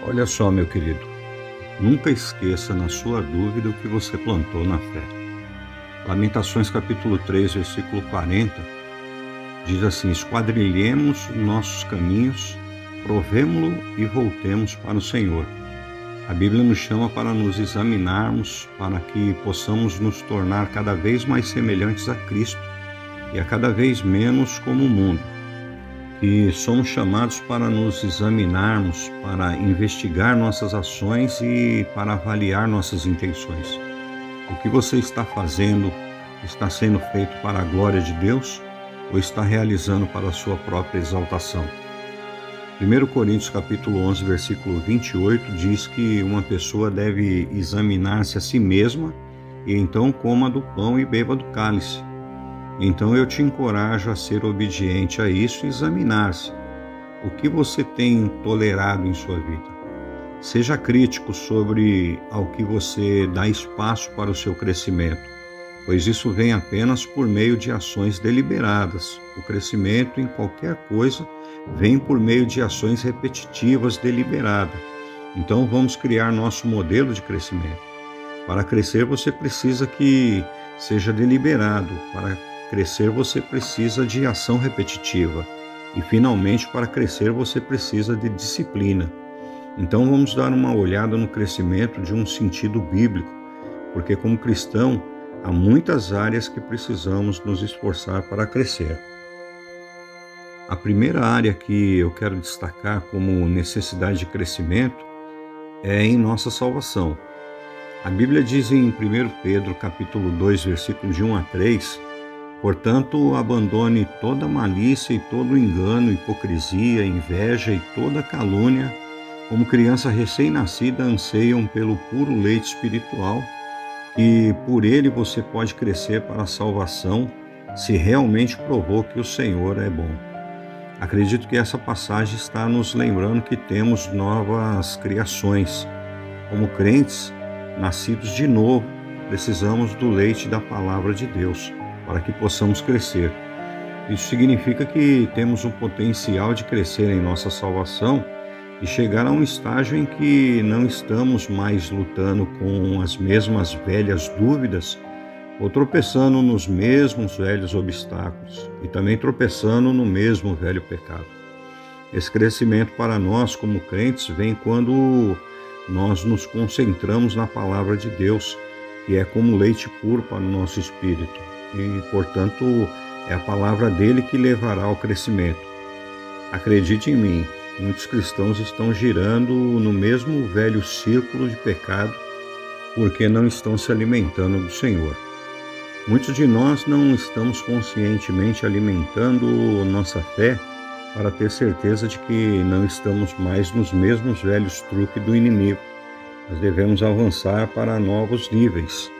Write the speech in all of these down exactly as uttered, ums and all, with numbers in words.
Olha só, meu querido, nunca esqueça na sua dúvida o que você plantou na fé. Lamentações capítulo três, versículo quarenta, diz assim: esquadrilhemos nossos caminhos, provemo-lo e voltemos para o Senhor. A Bíblia nos chama para nos examinarmos, para que possamos nos tornar cada vez mais semelhantes a Cristo e a cada vez menos como o mundo. E somos chamados para nos examinarmos, para investigar nossas ações e para avaliar nossas intenções. O que você está fazendo está sendo feito para a glória de Deus ou está realizando para a sua própria exaltação? primeiro Coríntios capítulo onze, versículo vinte e oito diz que uma pessoa deve examinar-se a si mesma e então coma do pão e beba do cálice. Então eu te encorajo a ser obediente a isso e examinar-se. O que você tem tolerado em sua vida? Seja crítico sobre ao que você dá espaço para o seu crescimento, pois isso vem apenas por meio de ações deliberadas. O crescimento em qualquer coisa vem por meio de ações repetitivas deliberadas. Então vamos criar nosso modelo de crescimento. Para crescer você precisa que seja deliberado. Para crescer você precisa de ação repetitiva. E finalmente, para crescer você precisa de disciplina. Então vamos dar uma olhada no crescimento de um sentido bíblico, porque como cristão há muitas áreas que precisamos nos esforçar para crescer. A primeira área que eu quero destacar como necessidade de crescimento é em nossa salvação. A Bíblia diz em primeiro Pedro capítulo dois, versículos de um a três: portanto, abandone toda malícia e todo engano, hipocrisia, inveja e toda calúnia. Como criança recém-nascida, anseiam pelo puro leite espiritual, e por ele você pode crescer para a salvação, se realmente provou que o Senhor é bom. Acredito que essa passagem está nos lembrando que temos novas criações. Como crentes, nascidos de novo, precisamos do leite da palavra de Deus, para que possamos crescer. Isso significa que temos um potencial de crescer em nossa salvação e chegar a um estágio em que não estamos mais lutando com as mesmas velhas dúvidas ou tropeçando nos mesmos velhos obstáculos e também tropeçando no mesmo velho pecado. Esse crescimento para nós como crentes vem quando nós nos concentramos na palavra de Deus, que é como leite puro para o nosso espírito e, portanto, é a palavra dele que levará ao crescimento. Acredite em mim, muitos cristãos estão girando no mesmo velho círculo de pecado porque não estão se alimentando do Senhor. Muitos de nós não estamos conscientemente alimentando nossa fé para ter certeza de que não estamos mais nos mesmos velhos truques do inimigo. Nós devemos avançar para novos níveis.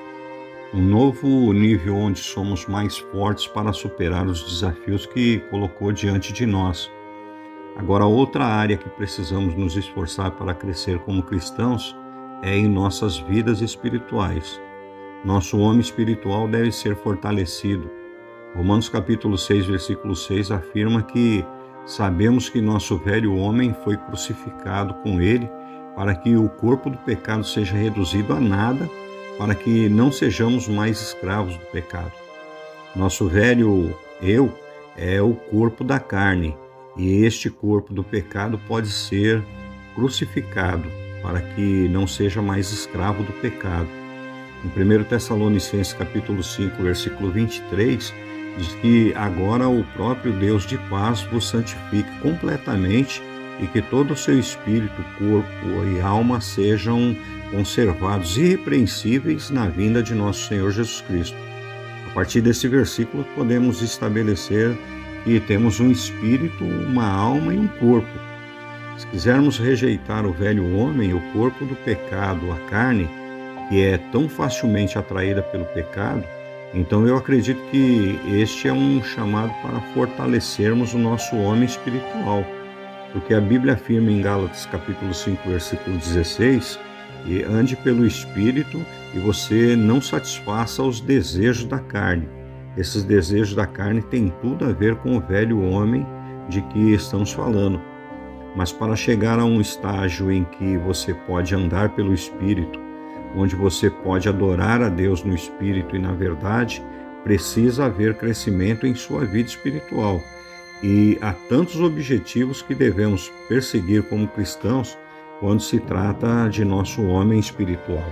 Um novo nível onde somos mais fortes para superar os desafios que colocou diante de nós. Agora, outra área que precisamos nos esforçar para crescer como cristãos é em nossas vidas espirituais. Nosso homem espiritual deve ser fortalecido. Romanos capítulo seis, versículo seis afirma que sabemos que nosso velho homem foi crucificado com ele para que o corpo do pecado seja reduzido a nada, para que não sejamos mais escravos do pecado. Nosso velho eu é o corpo da carne, e este corpo do pecado pode ser crucificado para que não seja mais escravo do pecado. Em primeiro Tessalonicenses capítulo cinco, versículo vinte e três, diz que agora o próprio Deus de paz vos santifique completamente e que todo o seu espírito, corpo e alma sejam conservados irrepreensíveis na vinda de nosso Senhor Jesus Cristo. A partir desse versículo podemos estabelecer que temos um espírito, uma alma e um corpo. Se quisermos rejeitar o velho homem, o corpo do pecado, a carne, que é tão facilmente atraída pelo pecado, então eu acredito que este é um chamado para fortalecermos o nosso homem espiritual, porque a Bíblia afirma em Gálatas capítulo cinco, versículo dezesseis, e ande pelo Espírito e você não satisfaça os desejos da carne. Esses desejos da carne têm tudo a ver com o velho homem de que estamos falando. Mas para chegar a um estágio em que você pode andar pelo Espírito, onde você pode adorar a Deus no Espírito e na verdade, precisa haver crescimento em sua vida espiritual. E há tantos objetivos que devemos perseguir como cristãos quando se trata de nosso homem espiritual.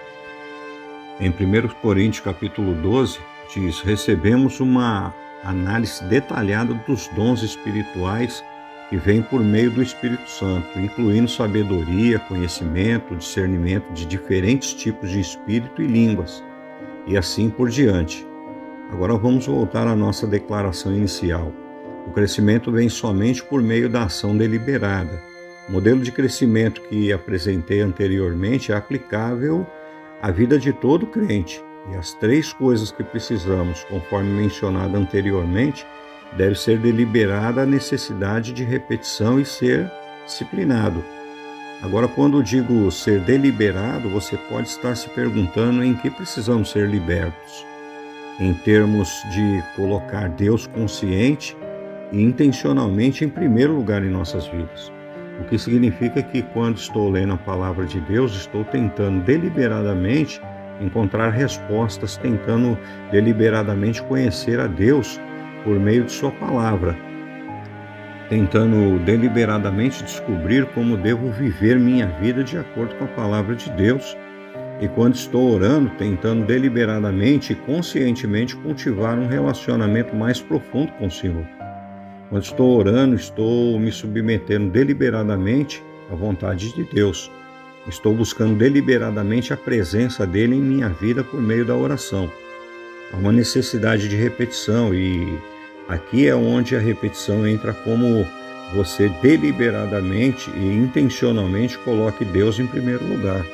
Em primeiro Coríntios capítulo doze, diz: recebemos uma análise detalhada dos dons espirituais que vêm por meio do Espírito Santo, incluindo sabedoria, conhecimento, discernimento de diferentes tipos de espírito e línguas, e assim por diante. Agora vamos voltar à nossa declaração inicial. O crescimento vem somente por meio da ação deliberada. O modelo de crescimento que apresentei anteriormente é aplicável à vida de todo crente, e as três coisas que precisamos, conforme mencionado anteriormente, deve ser deliberada a necessidade de repetição e ser disciplinado. Agora, quando digo ser deliberado, você pode estar se perguntando em que precisamos ser libertos. Em termos de colocar Deus consciente e intencionalmente em primeiro lugar em nossas vidas. O que significa que quando estou lendo a palavra de Deus, estou tentando deliberadamente encontrar respostas, tentando deliberadamente conhecer a Deus por meio de sua palavra, tentando deliberadamente descobrir como devo viver minha vida de acordo com a palavra de Deus. E quando estou orando, tentando deliberadamente e conscientemente cultivar um relacionamento mais profundo com o Senhor. Quando estou orando, estou me submetendo deliberadamente à vontade de Deus. Estou buscando deliberadamente a presença dele em minha vida por meio da oração. Há uma necessidade de repetição e aqui é onde a repetição entra, como você deliberadamente e intencionalmente coloque Deus em primeiro lugar.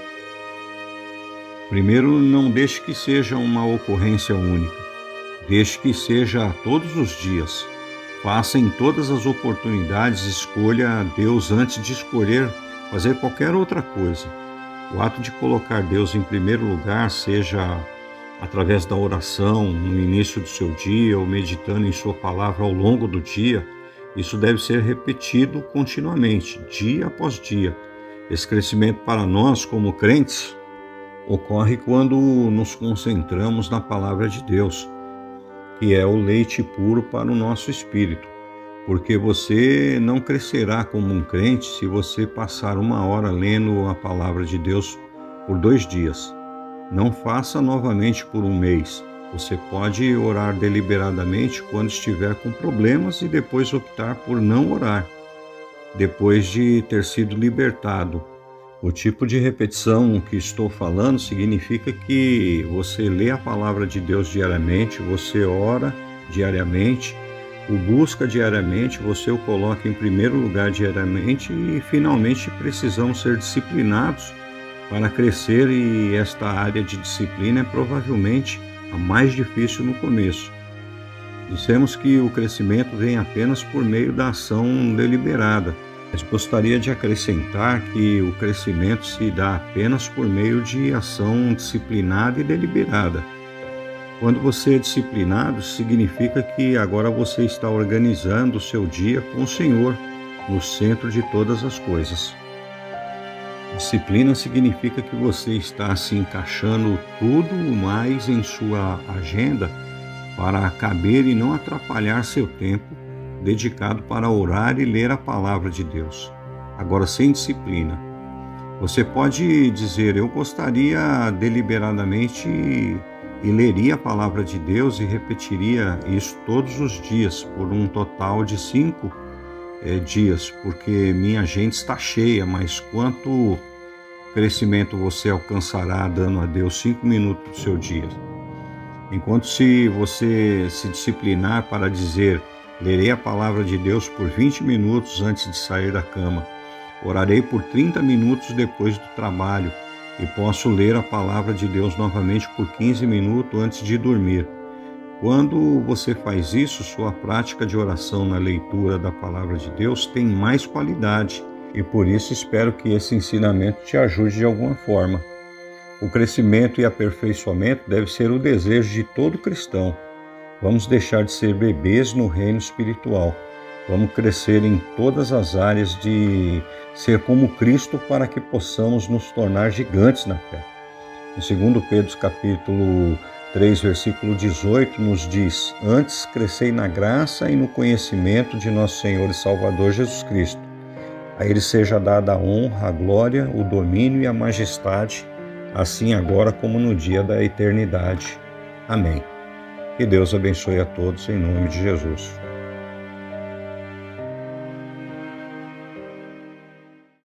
Primeiro, não deixe que seja uma ocorrência única. Deixe que seja todos os dias. Faça em todas as oportunidades, escolha Deus antes de escolher fazer qualquer outra coisa. O ato de colocar Deus em primeiro lugar, seja através da oração, no início do seu dia, ou meditando em sua palavra ao longo do dia, isso deve ser repetido continuamente, dia após dia. Esse crescimento para nós, como crentes, ocorre quando nos concentramos na palavra de Deus, que é o leite puro para o nosso espírito. Porque você não crescerá como um crente se você passar uma hora lendo a palavra de Deus por dois dias. Não faça novamente por um mês. Você pode orar deliberadamente quando estiver com problemas e depois optar por não orar, depois de ter sido libertado. O tipo de repetição que estou falando significa que você lê a palavra de Deus diariamente, você ora diariamente, o busca diariamente, você o coloca em primeiro lugar diariamente e finalmente precisamos ser disciplinados para crescer, e esta área de disciplina é provavelmente a mais difícil no começo. Dissemos que o crescimento vem apenas por meio da ação deliberada, mas gostaria de acrescentar que o crescimento se dá apenas por meio de ação disciplinada e deliberada. Quando você é disciplinado, significa que agora você está organizando o seu dia com o Senhor no centro de todas as coisas. Disciplina significa que você está se encaixando tudo mais em sua agenda para caber e não atrapalhar seu tempo dedicado para orar e ler a palavra de Deus. Agora, sem disciplina, você pode dizer: eu gostaria deliberadamente e leria a palavra de Deus e repetiria isso todos os dias por um total de cinco é, dias, porque minha agenda está cheia. Mas quanto crescimento você alcançará dando a Deus cinco minutos do seu dia? Enquanto se você se disciplinar para dizer: lerei a palavra de Deus por vinte minutos antes de sair da cama, orarei por trinta minutos depois do trabalho e posso ler a palavra de Deus novamente por quinze minutos antes de dormir. Quando você faz isso, sua prática de oração na leitura da palavra de Deus tem mais qualidade, e por isso espero que esse ensinamento te ajude de alguma forma. O crescimento e aperfeiçoamento deve ser o desejo de todo cristão. Vamos deixar de ser bebês no reino espiritual. Vamos crescer em todas as áreas de ser como Cristo para que possamos nos tornar gigantes na fé. Em segundo Pedro capítulo três, versículo dezoito, nos diz: antes crescei na graça e no conhecimento de nosso Senhor e Salvador Jesus Cristo. A Ele seja dada a honra, a glória, o domínio e a majestade, assim agora como no dia da eternidade. Amém. Que Deus abençoe a todos em nome de Jesus.